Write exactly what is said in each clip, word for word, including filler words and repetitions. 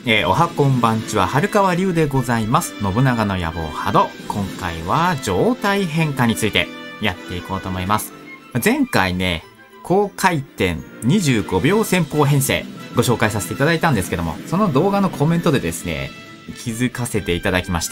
えー、おはこんばんちは、春川龍でございます。信長の野望波動。今回は状態変化についてやっていこうと思います。前回ね、高回転にじゅうごびょう戦法編成ご紹介させていただいたんですけども、その動画のコメントでですね、気づかせていただきました。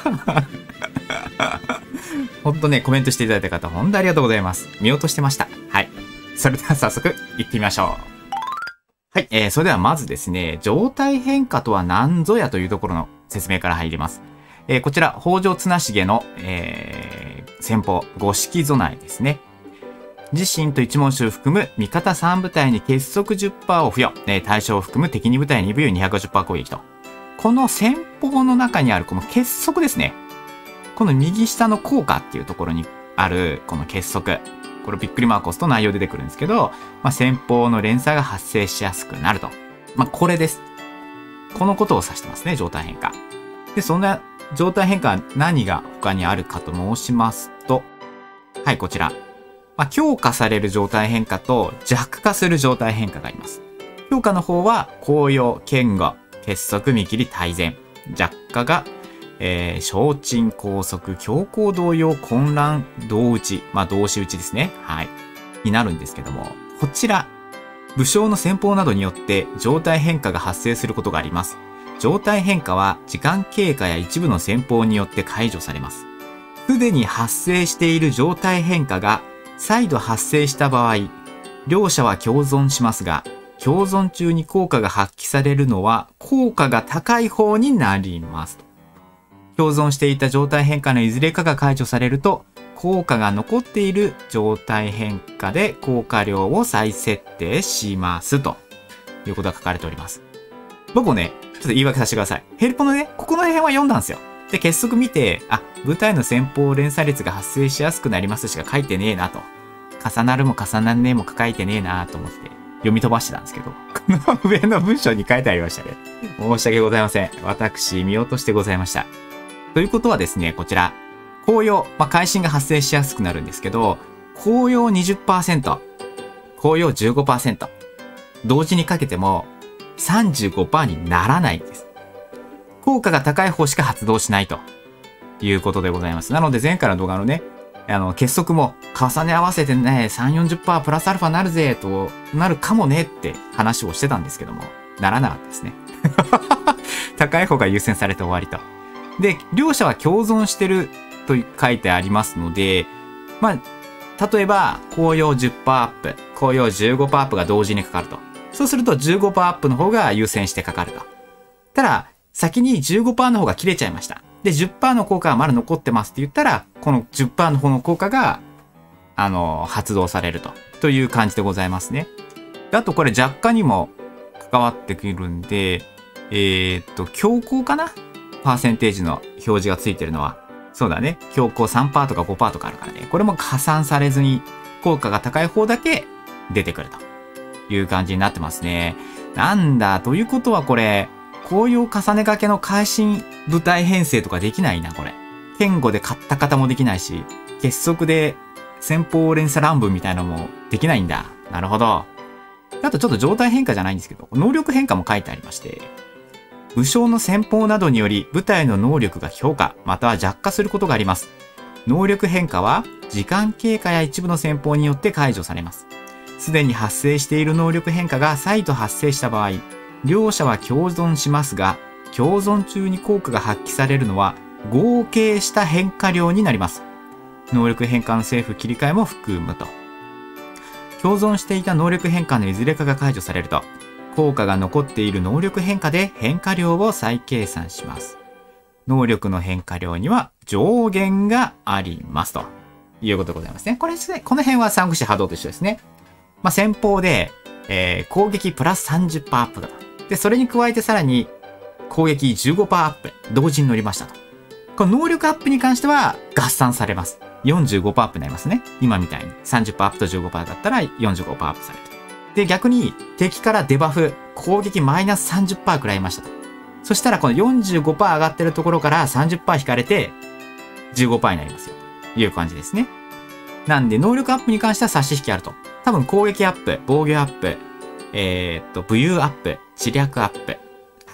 ほんとね、コメントしていただいた方、ほんとありがとうございます。見落としてました。はい。それでは早速、行ってみましょう。はい、えー、それではまずですね、状態変化とは何ぞやというところの説明から入ります。えー、こちら、北条綱重の、えー、戦法、五色備えですね。自身と一門衆を含む味方さん部隊に結束 じゅっパーセント を付与、えー、対象を含む敵に部隊に武勇 にひゃくごじゅっパーセント 攻撃と。この戦法の中にあるこの結束ですね。この右下の効果っていうところにあるこの結束。これびっくりマークを押すと内容出てくるんですけど、まあ、戦法の連鎖が発生しやすくなると。まあ、これです。このことを指してますね、状態変化。で、そんな状態変化は何が他にあるかと申しますと、はい、こちら。まあ、強化される状態変化と弱化する状態変化があります。強化の方は、紅葉、堅固、結束、見切り、大前。弱化が、えー、小鎮、高速、強行動揺、混乱、同打ち。まあ、同士打ちですね。はい。になるんですけども、こちら、武将の戦法などによって状態変化が発生することがあります。状態変化は時間経過や一部の戦法によって解除されます。すでに発生している状態変化が再度発生した場合、両者は共存しますが、共存中に効果が発揮されるのは効果が高い方になります。共存していた状態変化のいずれかが解除されると、効果が残っている状態変化で効果量を再設定しますということが書かれております。僕もね、ちょっと言い訳させてください。ヘルポのね、ここの辺は読んだんですよ。で、結束見て、あ、部隊の戦法連鎖列が発生しやすくなりますしか書いてねえなと。重なるも重なんねえも書いてねえなと思って読み飛ばしてたんですけど、この上の文章に書いてありましたね。申し訳ございません。私、見落としてございました。ということはですね、こちら、紅葉、まあ、会心が発生しやすくなるんですけど、紅葉 にじゅっパーセント、紅葉 じゅうごパーセント、同時にかけても さんじゅうごパーセント にならないんです。効果が高い方しか発動しないということでございます。なので前回の動画のね、あの、結束も重ね合わせてね、さんじゅう、よんじゅっパーセント プラスアルファなるぜとなるかもねって話をしてたんですけども、ならなかったですね。高い方が優先されて終わりと。で、両者は共存してると書いてありますので、まあ、例えば、紅葉 じゅっパーセント アップ、紅葉 じゅうごパーセント アップが同時にかかると。そうすると じゅうごパーセント アップの方が優先してかかると。ただ、先に じゅうごパーセント の方が切れちゃいました。で、じゅっパーセント の効果がまだ残ってますって言ったら、この じゅっパーセント の方の効果が、あの、発動されると。という感じでございますね。あとこれ弱化にも関わってくるんで、えー、っと、強行かな？パーセンテージの表示がついてるのは。そうだね。強行 さんパーセント とか ごパーセント とかあるからね。これも加算されずに効果が高い方だけ出てくるという感じになってますね。なんだ、ということはこれ、紅葉重ね掛けの会心部隊編成とかできないな、これ。堅固で買った方もできないし、結束で戦法連鎖乱舞みたいなのもできないんだ。なるほど。あとちょっと状態変化じゃないんですけど、能力変化も書いてありまして、武将の戦法などにより部隊の能力が強化、または弱化することがあります。能力変化は時間経過や一部の戦法によって解除されます。すでに発生している能力変化が再度発生した場合、両者は共存しますが、共存中に効果が発揮されるのは合計した変化量になります。能力変化のセーフ切り替えも含むと。共存していた能力変化のいずれかが解除されると、効果が残っている能力変化で変化量を再計算します。能力の変化量には上限がありますということでございますね。これですね、この辺は三国志波動と一緒ですね。まあ、戦法で、えー、攻撃プラス さんじゅっパーセント アップだと。で、それに加えてさらに攻撃 じゅうごパーセント アップ、同時に乗りましたと。この能力アップに関しては合算されます。よんじゅうごパーセント アップになりますね。今みたいに さんじゅっパーセント アップと じゅうごパーセント だったら よんじゅうごパーセント アップされる。で、逆に敵からデバフ、攻撃マイナス さんじゅっパーセント くらいましたと。そしたらこの よんじゅうごパーセント 上がってるところから さんじゅっパーセント 引かれて じゅうごパーセント になりますよ。という感じですね。なんで能力アップに関しては差し引きあると。多分攻撃アップ、防御アップ、えー、っと、武勇アップ、知略アップ、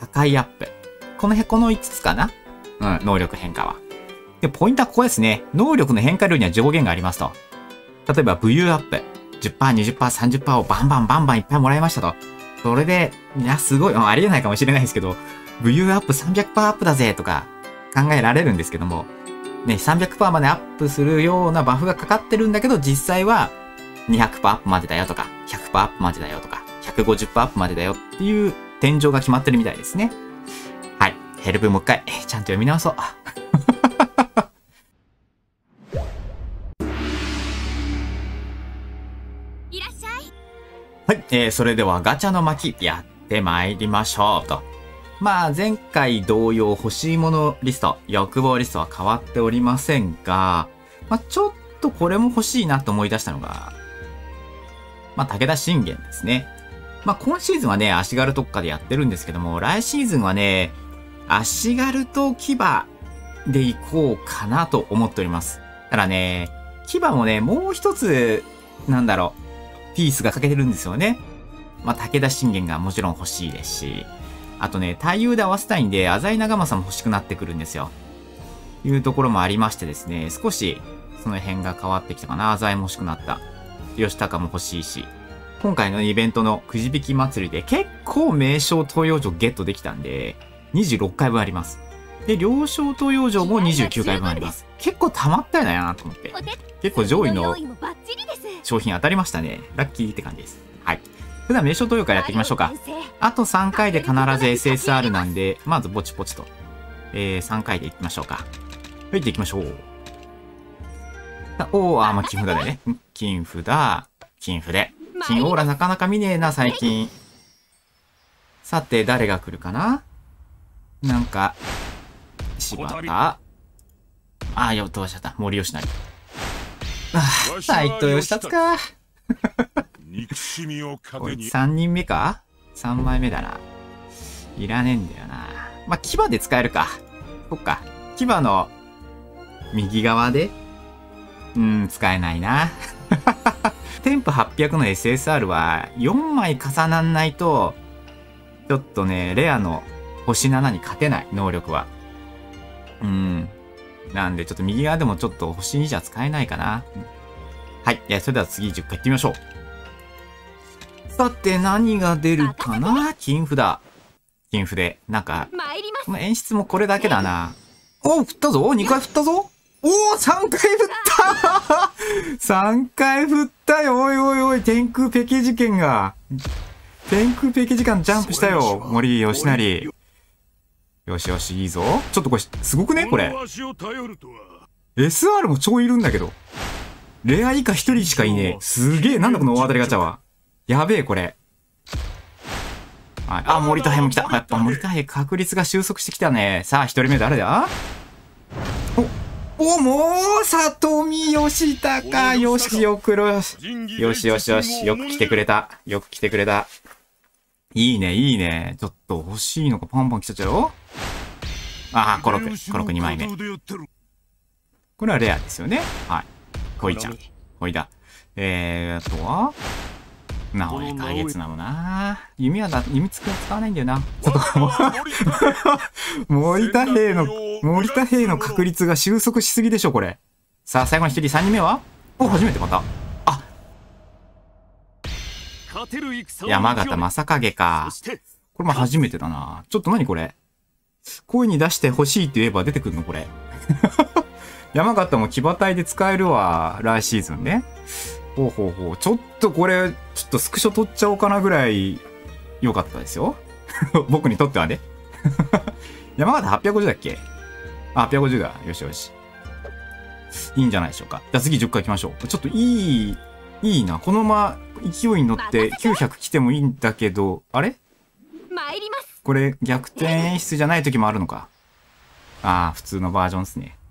破壊アップ。この辺、このいつつかな。うん、能力変化は。で、ポイントはここですね。能力の変化量には上限がありますと。例えば、武勇アップ。じゅっパーセント、にじゅっパーセント、さんじゅっパーセント をバンバンバンバンいっぱいもらいましたと。それで、いや、すごい、ありえないかもしれないですけど、武勇アップ さんびゃくパーセント アップだぜとか考えられるんですけども、ね、さんびゃくパーセント までアップするようなバフがかかってるんだけど、実際はにひゃくパーセントアップまでだよとか、ひゃくパーセントアップまでだよとか、ひゃくごじゅっパーセントアップまでだよっていう天井が決まってるみたいですね。はい。ヘルプもう一回、ちゃんと読み直そう。 いらっしゃい。 はい。えー、それではガチャの巻やってまいりましょうと。まあ、前回同様欲しいものリスト、欲望リストは変わっておりませんが、まあ、ちょっとこれも欲しいなと思い出したのが、まあ、武田信玄ですね。まあ、今シーズンはね、足軽特化でやってるんですけども、来シーズンはね、足軽と牙でいこうかなと思っております。ただね、牙もね、もう一つ、なんだろう、ピースが欠けてるんですよね。まあ、武田信玄がもちろん欲しいですし、あとね、対遊で合わせたいんで、浅井長政も欲しくなってくるんですよ。いうところもありましてですね、少し、その辺が変わってきたかな。浅井も欲しくなった。吉高も欲しいし。今回のイベントのくじ引き祭りで結構名称東洋城ゲットできたんで、にじゅうろっかいぶんあります。で、両将東洋城もにじゅうきゅうかいぶんあります。結構溜まったよなと思って。結構上位の商品当たりましたね。ラッキーって感じです。はい。それでは名称東洋からやっていきましょうか。あとさんかいで必ず エスエスアール なんで、まずぼちぼちと。えー、さんかいでいきましょうか。はい、でいきましょう。おー、あ、まあ、金札だよね。金札、金筆。金オーラなかなか見ねえな、最近。さて、誰が来るかな？なんか、柴田。あ、よ、どうしちゃった。森吉成。ああ、斎藤義達か。こいつさんにんめか ?さん 枚目だな。いらねえんだよな。まあ、牙で使えるか。そっか。牙の右側でうん、使えないな。テンプはっぴゃくの エスエスアール はよんまい重なんないと、ちょっとね、レアの星ななに勝てない、能力は。うん。なんで、ちょっと右側でもちょっと星にじゃ使えないかな。はい。いや、それでは次じゅっかい行ってみましょう。さて、何が出るかな？金札。金筆。なんか、この演出もこれだけだな。お、振ったぞ !に 回振ったぞおお !さん 回振ったさんかい振ったよおいおいおい天空ペケ事件が天空ペケ時間ジャンプしたよ森吉成よしよしいいぞちょっとこれすごくねこれ エスアール も超いるんだけどレア以下ひとりしかいねえすげえなんだこの大当たりガチャはやべえこれはい、あ森田平も来たやっぱ森田平確率が収束してきたねさあひとりめ誰だお、もう、里見義高、よし、よくろ、よし、よしよしよし、よく来てくれた。よく来てくれた。いいね、いいね。ちょっと欲しいのがパンパン来ちゃっちゃうよ。ああ、コロク、コロクにまいめ。これはレアですよね。はい。こいちゃん。こいだ。えー、あとはなおね、解月なのな弓はだ、弓つく使わないんだよな。ちょっと、森田兵の、森田兵の確率が収束しすぎでしょ、これ。さあ、最後の一人、三人目はお、初めてまた。あ山形正景か。これも初めてだな。ちょっと何これ声に出して欲しいって言えば出てくるのこれ。山形も騎馬隊で使えるわ、来シーズンね。ほうほうほう。ちょっとこれ、ちょっとスクショ撮っちゃおうかなぐらい良かったですよ。僕にとってはね。山形はっぴゃくごじゅうだっけあ、はっぴゃくごじゅうだ。よしよし。いいんじゃないでしょうか。じゃあ次じゅっかい行きましょう。ちょっといい、いいな。このまま勢いに乗ってきゅうひゃく来てもいいんだけど、あれこれ逆転演出じゃない時もあるのか。ああ、普通のバージョンですね。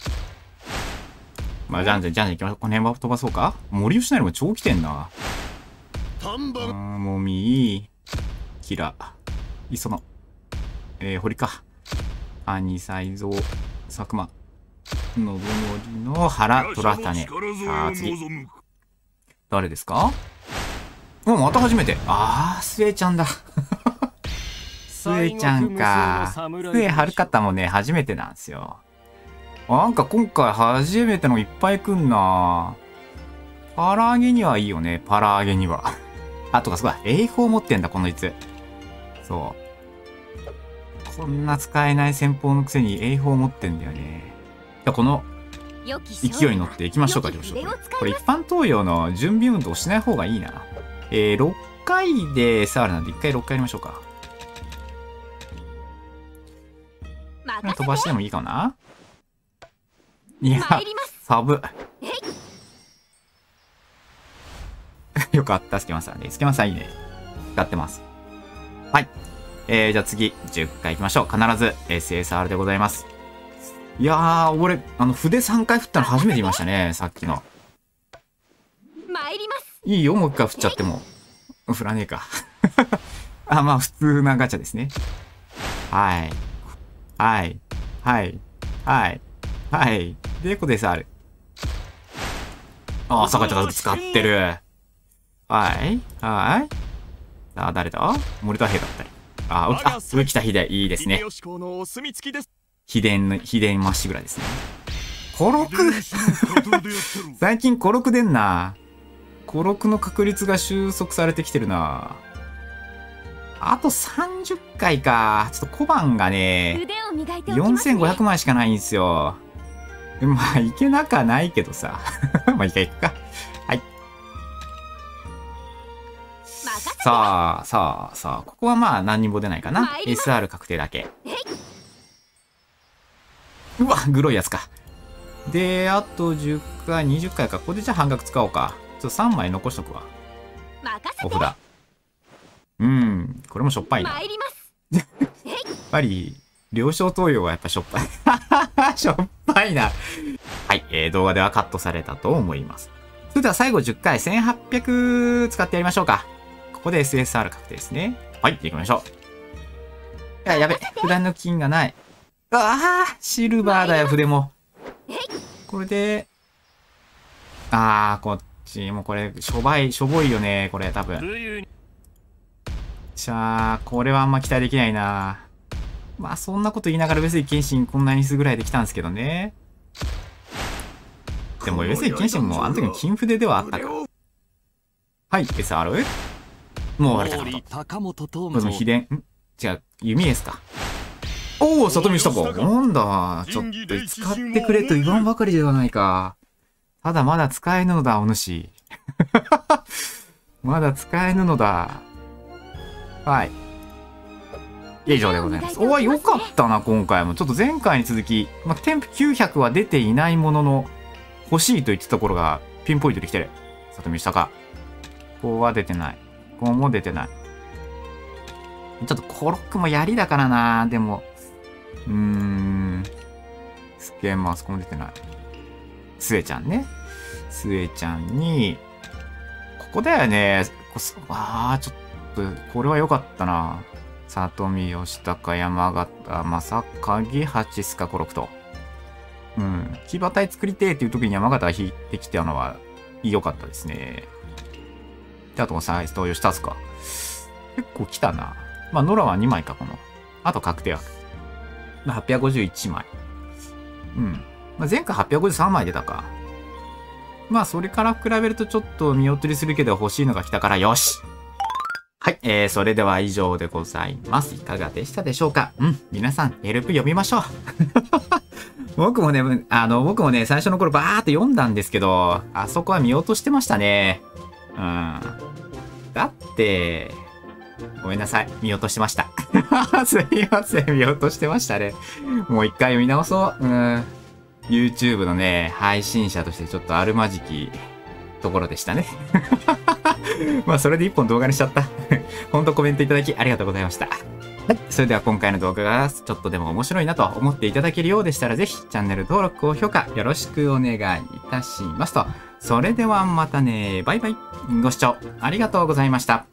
まあ、じゃんじゃんじゃんじゃん行きましょう。この辺は飛ばそうか森吉成も超来てんな。あー、もみー、キラ、磯野、えー、堀か。兄才蔵、佐久間、信盛の原虎種。さあ、次。誰ですかお、また初めて。あー、スエちゃんだ。 スエちゃんか。スエはるかたもね、初めてなんですよ。なんか今回初めてのいっぱい来んな。パラーゲにはいいよね、パラーゲには。あ、とかそうだ、エイフォー持ってんだ、このいつ。そう。こんな使えない戦法のくせにエイフォー持ってんだよね。じゃあこの勢いに乗っていきましょうか、上昇。これ一般投与の準備運動をしない方がいいな。えー、ろっかいで エスアール なんでいっかいろっかいやりましょうか。飛ばしてもいいかな。いや、サブ。よかった、スケマさんね。スケマさんいいね。使ってます。はい。えー、じゃあ次、じゅっかい行きましょう。必ず エスエスアール でございます。いやー、俺、あの、筆さんかい振ったの初めて見ましたね、さっきの。いいよ、もういっかい振っちゃっても。振らねえか。あ、まあ、普通なガチャですね。はい。はい。はい。はい。はい。で、ここで エスアール。ああ、坂ちゃん使ってる。はい。はい。さあ、誰だ森田兵だったり。あ、うあ、上北秀、いいですね。秘伝の、秘伝まっしぐらですね。コロク最近コロク出んな。コロクの確率が収束されてきてるな。あとさんじゅっかいか。ちょっと小判がね、よんせんごひゃくまいしかないんですよ。まあ、いけなかないけどさ。まあ、いいかいくか。はい。さあ、さあ、さあ、ここはまあ何にも出ないかな。エスアール 確定だけ。うわ、グロいやつか。で、あとじゅっかい、にじゅっかいか。ここでじゃあ半額使おうか。ちょっとさんまい残しとくわ。お札。うん、これもしょっぱいな。やっぱり、了承投与はやっぱしょっぱい。しょっぱいな。はい、えー、動画ではカットされたと思います。それでは最後じゅっかい、せんはっぴゃく使ってやりましょうか。ここで エスエスアール 確定ですね。はい、行きましょう。いや、やべ、普段の金がない。ああ、シルバーだよ、筆も。これで、ああ、こっちもこれ、しょばい、しょぼいよね、これ、多分。じゃあ、これはあんま期待できないな。まあ、そんなこと言いながら、上杉謙信こんなにすぐらいできたんですけどね。でも、上杉謙信もあの時の金筆ではあったか。はい、エスアール？ もう割れたかと。これも秘伝、ん違う、弓エースか。おお、里見したか。なんだ。ちょっと使ってくれと言わんばかりではないか。ただまだ使えぬのだ、お主。まだ使えぬのだ。はい。以上でございます。おー、よかったな、今回も。ちょっと前回に続き、まあ、添付きゅうひゃくは出ていないものの、欲しいと言ってたところがピンポイントで来てる。里見したか。ここは出てない。ここも出てない。ちょっとコロックも槍だからな、でも。うーん。スケンマスコも出てない。スエちゃんね。スエちゃんに、ここだよね。ああ、ちょっと、これは良かったな。里見、吉高、山形、正影、八須賀、コロクと。うん。騎馬隊作りてえっていう時に山形が引いてきたのは良かったですね。で、あともさ、吉達か。結構来たな。まあ、ノラはにまいか、この。あと確定枠。はっぴゃくごじゅういちまい。うん。まあ、前回はっぴゃくごじゅうさんまい出たか。まあ、それから比べるとちょっと見劣りするけど欲しいのが来たから、よし！はい、えー、それでは以上でございます。いかがでしたでしょうか？うん、皆さん、ヘルプ読みましょう。僕もね、あの、僕もね、最初の頃バーって読んだんですけど、あそこは見落としてましたね。うん。だって、ごめんなさい。見落としてました。すいません。見落としてましたね。もう一回読み直そう。うん。YouTube のね、配信者としてちょっとあるまじきところでしたね。まあ、それで一本動画にしちゃった。ほんとコメントいただきありがとうございました。はい。それでは今回の動画がちょっとでも面白いなと思っていただけるようでしたら、ぜひチャンネル登録、高評価よろしくお願いいたしますと。それではまたね。バイバイ。ご視聴ありがとうございました。